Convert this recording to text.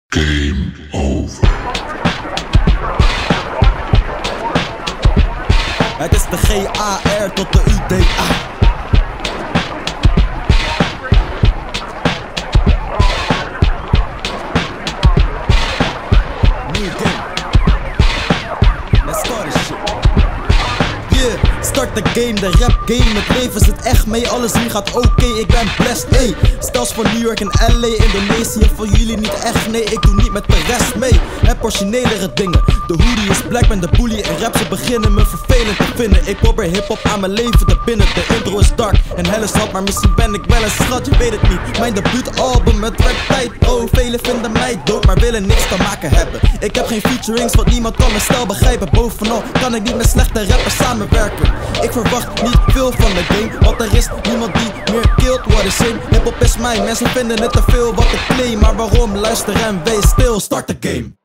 Game over. Het is de GAR tot de UDA. New game. Let's start this shit. Yeah, start de game, de rap game. Het leven zit echt mee, alles hier gaat oké. Ik ben blessed, ey. Stels van New York en LA, Indonesië. Voor jullie niet echt, nee, ik doe niet met de rest mee. Heb originelere dingen. De hoodie is black, ben de bully en rap, ze beginnen me vervelend te vinden. Ik probeer hiphop aan mijn leven te binnen. De intro is dark en helle stad, maar misschien ben ik wel een schat, je weet het niet. Mijn debuutalbum, het werd tijd, oh. Velen vinden mij dood, maar willen niks te maken hebben. Ik heb geen featurings, want niemand kan mijn stijl begrijpen. Bovenal kan ik niet met slechte rappers samenwerken. Ik verwacht niet veel van de game, want er is niemand die meer killt what is in. Hiphop is mijn, mensen vinden het te veel wat ik claim. Maar waarom? Luister en wees stil, start de game.